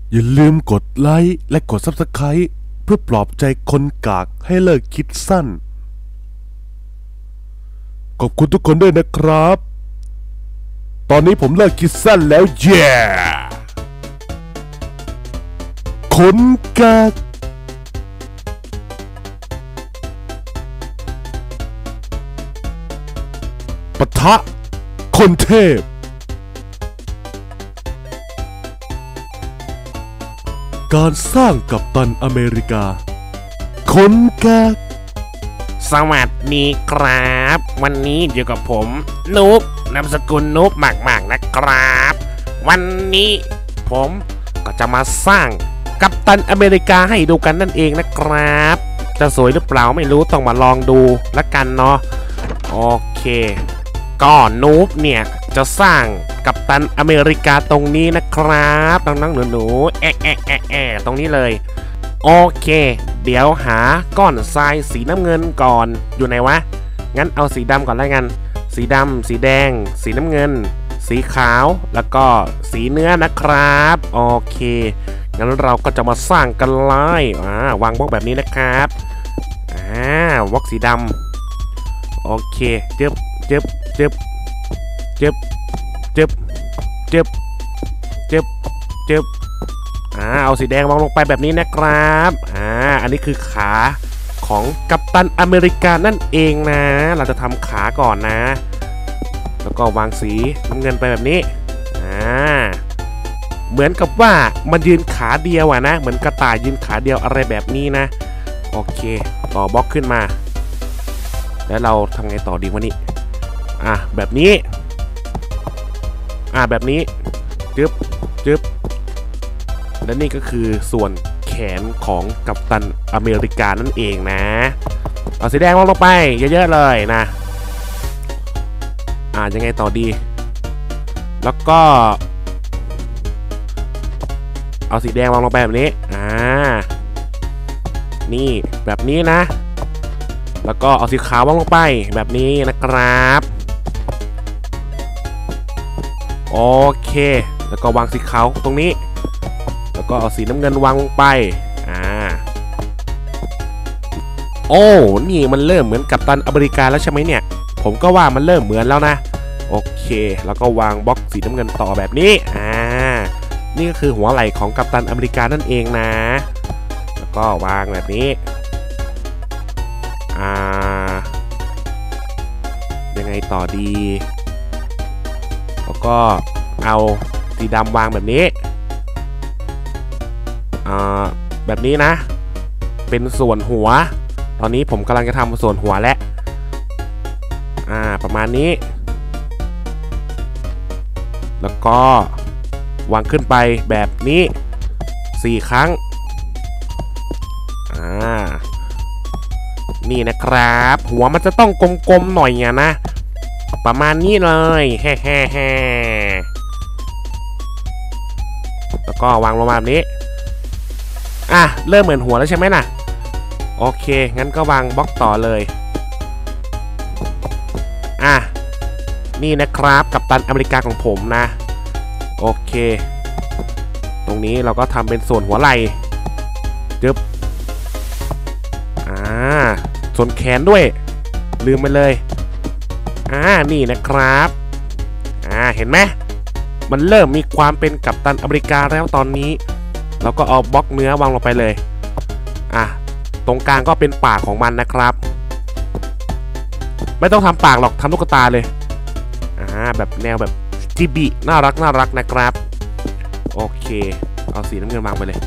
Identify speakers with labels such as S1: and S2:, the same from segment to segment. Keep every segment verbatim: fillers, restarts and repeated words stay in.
S1: อย่าลืมกดไลค์และกด ซับสไครบ์ เพื่อปลอบใจคนกากให้เลิกคิดสั้นขอบคุณทุกคนด้วยนะครับ ตอนนี้ผมเลิกคิดสั้นแล้วเย้คนกากปะทะคนเทพการสร้างกัปตันอเมริกาคนกาก
S2: สวัสดีครับวันนี้อยู่กับผมนุ๊กนามสกุลนุ๊กมากๆนะครับวันนี้ผมก็จะมาสร้างกัปตันอเมริกาให้ดูกันนั่นเองนะครับจะสวยหรือเปล่าไม่รู้ต้องมาลองดูละกันเนาะโอเคก็นุ๊กเนี่ยจะสร้างกัปตันอเมริกาตรงนี้นะครับน้องๆหนูๆแอะแอะแอะแอะตรงนี้เลยโอเคเดี๋ยวหาก้อนทรายสีน้ำเงินก่อนอยู่ไหนวะงั้นเอาสีดำก่อนแล้วกันสีดำสีแดงสีน้ำเงินสีขาวแล้วก็สีเนื้อนะครับโอเคงั้นเราก็จะมาสร้างกันเลยอ่าวางบล็อกแบบนี้นะครับอ่าวล็อกสีดำโอเคเจ็บเจ็บเจ็บเจ็บเจ็บเจ็บเจ็บเจ็บอ่าเอาสีแดงวางลงไปแบบนี้นะครับอ่าอันนี้คือขาของกัปตันอเมริกานั่นเองนะเราจะทำขาก่อนนะแล้วก็วางสีน้ำเงินไปแบบนี้อ่าเหมือนกับว่ามันยืนขาเดียวอะนะเหมือนกระต่ายยืนขาเดียวอะไรแบบนี้นะโอเคต่อบล็อกขึ้นมาแล้วเราทำไงต่อดีวะนี่อ่ะแบบนี้อ่ะแบบนี้จึ๊บจึ๊บและนี่ก็คือส่วนแขนของกัปตันอเมริกานั่นเองนะเอาสีแดงวางลงไปเยอะๆเลยนะอ่ายังไงต่อดีแล้วก็เอาสีแดงวางลงไปแบบนี้อ่านี่แบบนี้นะแล้วก็เอาสีขาววางลงไปแบบนี้นะครับโอเคแล้วก็วางสีขาวตรงนี้แล้วก็เอาสีน้ำเงินวางลงไปอ่าโอ้นี่มันเริ่มเหมือนกัปตันอเมริกาแล้วใช่ไหมเนี่ยผมก็ว่ามันเริ่มเหมือนแล้วนะโอเคแล้วก็วางบล็อกสีน้ำเงินต่อแบบนี้อ่านี่ก็คือหัวไหล่ของกัปตันอเมริกานั่นเองนะแล้วก็วางแบบนี้อ่ายังไงต่อดีแล้วก็เอาสีดำวางแบบนี้อ่าแบบนี้นะเป็นส่วนหัวตอนนี้ผมกำลังจะทำส่วนหัวแล้วอ่าประมาณนี้แล้วก็วางขึ้นไปแบบนี้สี่ครั้งอ่านี่นะครับหัวมันจะต้องกลมๆหน่อยอ่ะนะประมาณนี้เลยแฮ่แฮ่แฮ่แล้วก็วางลงมาแบบนี้อ่ะเริ่มเหมือนหัวแล้วใช่ไหมนะโอเคงั้นก็วางบล็อกต่อเลยอ่ะนี่นะครับกัปตันอเมริกาของผมนะโอเคตรงนี้เราก็ทำเป็นส่วนหัวไหล่จึ๊บอ่าส่วนแขนด้วยลืมไปเลยอ่านี่นะครับอ่าเห็นไหมมันเริ่มมีความเป็นกัปตันอเมริกาแล้วตอนนี้เราก็เอาบล็อกเนื้อวางลงไปเลยอ่ะตรงกลางก็เป็นปากของมันนะครับไม่ต้องทำปากหรอกทำลูกตาเลยอ่าแบบแนวแบบจิบิน่ารักน่ารักนะครับโอเคเอาสีน้ำเงินวางไปเลย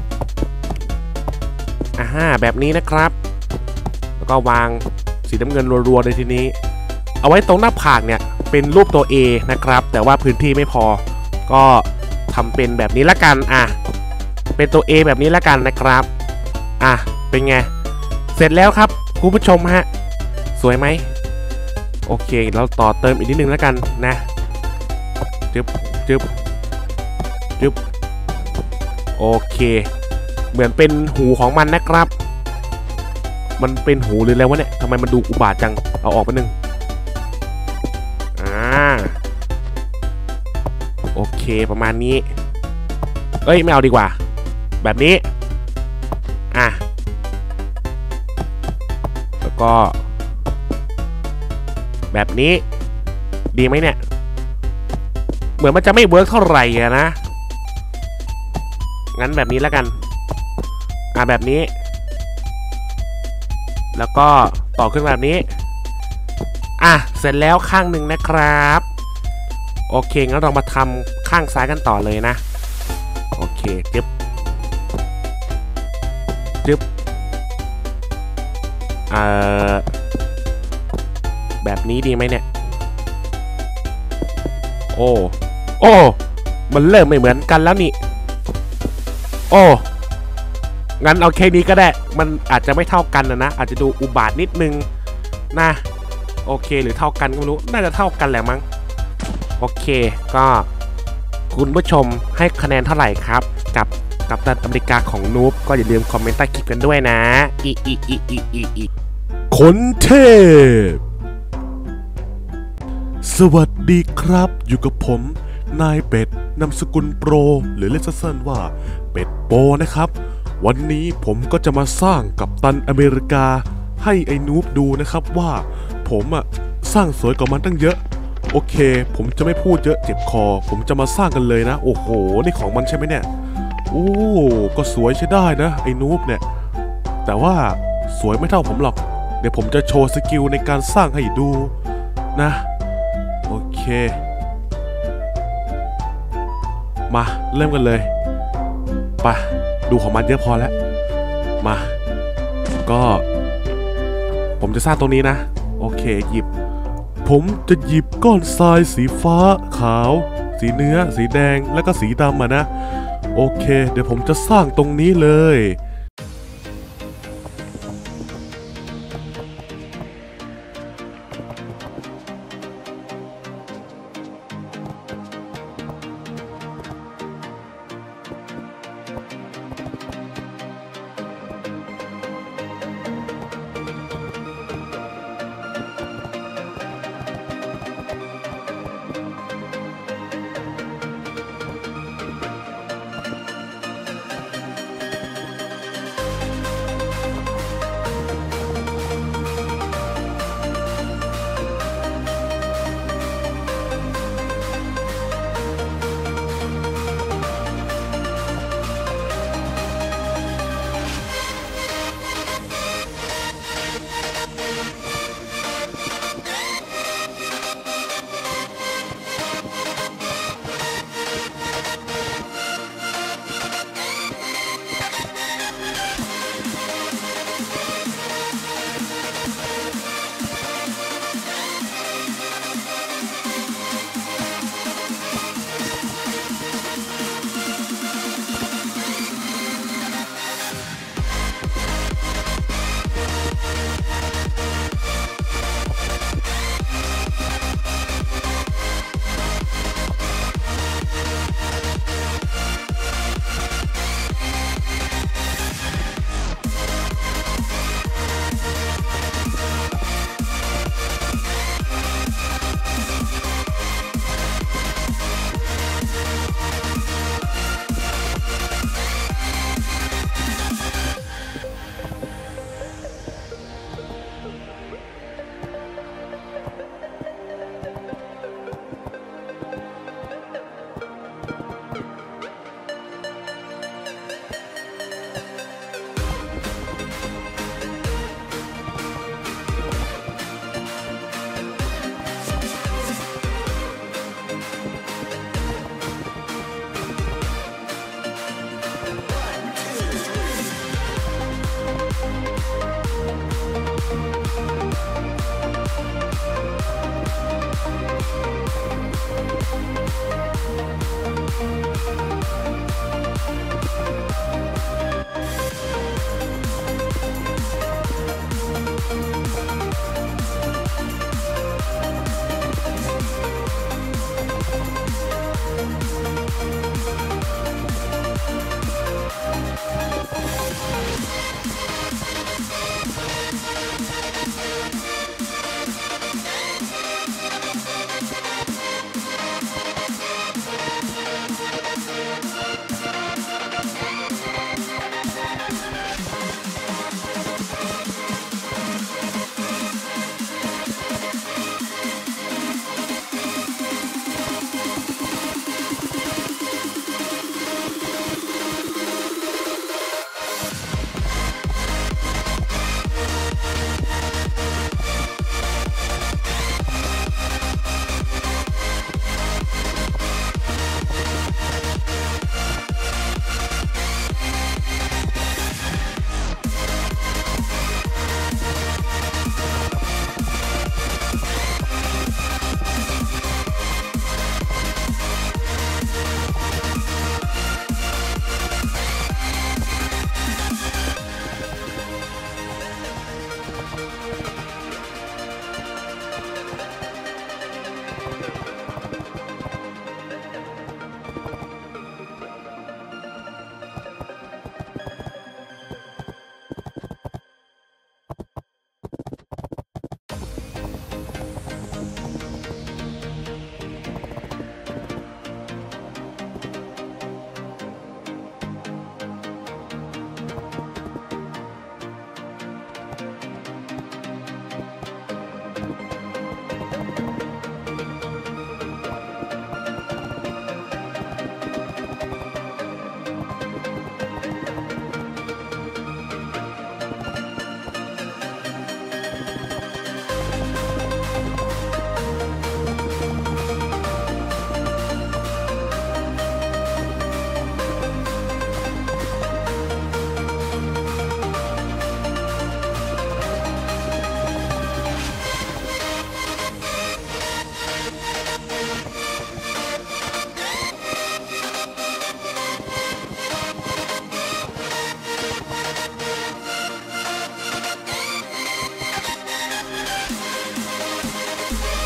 S2: อ่าแบบนี้นะครับแล้วก็วางสีน้ำเงินรัวๆในทีนี้เอาไว้ตรงหน้าผากเนี่ยเป็นรูปตัว A นะครับแต่ว่าพื้นที่ไม่พอก็ทำเป็นแบบนี้ละกันอ่ะเป็นตัว A แบบนี้ละกันนะครับอ่ะเป็นไงเสร็จแล้วครับคุณผู้ชมฮะสวยไหมโอเคเราต่อเติมอีกนิดนึงแล้วกันนะจึ๊บจึ๊บจึ๊บโอเคเหมือนเป็นหูของมันนะครับมันเป็นหูหรืออะไรวะเนี่ยทำไมมันดูอุบาทจังเอาออกไปนึงอ่าโอเคประมาณนี้เอ้ยไม่เอาดีกว่าแบบนี้อ่ะแล้วก็แบบนี้ดีไหมเนี่ยเหมือนมันจะไม่เวิร์กเท่าไหร่อะนะงั้นแบบนี้แล้วกันอ่ะแบบนี้แล้วก็ต่อขึ้นแบบนี้อ่ะเสร็จแล้วข้างหนึ่งนะครับโอเคงั้นเรามาทำข้างซ้ายกันต่อเลยนะโอเคจึ๊บจึ๊บเอ่อแบบนี้ดีไหมเนี่ยโอ้โอ้มันเริ่มไม่เหมือนกันแล้วนี่โอ้งั้นเอาแค่นี้ก็ได้มันอาจจะไม่เท่ากันนะนะอาจจะดูอุบาทนิดนึงนะโอเคหรือเท่ากันก็ไม่รู้น่าจะเท่ากันแหละมั้งโอเคก็คุณผู้ชมให้คะแนนเท่าไหร่ครับกับกัปตันอเมริกาของนูบก็อย่าลืมคอมเมนต์ใต้คลิปกันด้วยนะอีอีอีอีอีอี
S1: คนเทพสวัสดีครับอยู่กับผมนายเป็ดนามสกุลโปรหรือเรียกสั้นๆว่าเป็ดโปนะครับวันนี้ผมก็จะมาสร้างกัปตันอเมริกาให้ไอ้นูบดูนะครับว่าผมอะสร้างสวยกว่ามันตั้งเยอะโอเคผมจะไม่พูดเยอะเจ็บคอผมจะมาสร้างกันเลยนะโอ้โหนี่ของมันใช่ไหมเนี่ยโอ้ก็สวยใช้ได้นะไอ้นูบเนี่ยแต่ว่าสวยไม่เท่าผมหรอกเดี๋ยวผมจะโชว์สกิลในการสร้างให้ดูนะโอเคมาเริ่มกันเลยไปดูของมันเยอะพอแล้วมาก็ผมจะสร้างตรงนี้นะโอเคหยิบผมจะหยิบก้อนทรายสีฟ้าขาวสีเนื้อสีแดงแล้วก็สีดำมานะโอเคเดี๋ยวผมจะสร้างตรงนี้เลย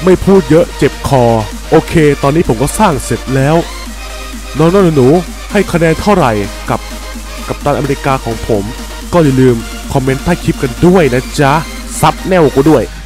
S1: ไม่พูดเยอะเจ็บคอโอเคตอนนี้ผมก็สร้างเสร็จแล้วน้องๆหนูๆให้คะแนนเท่าไหร่กับกัปตันอเมริกาของผมก็อย่าลืมคอมเมนต์ใต้คลิปกันด้วยนะจ๊ะซับแนวกูด้วย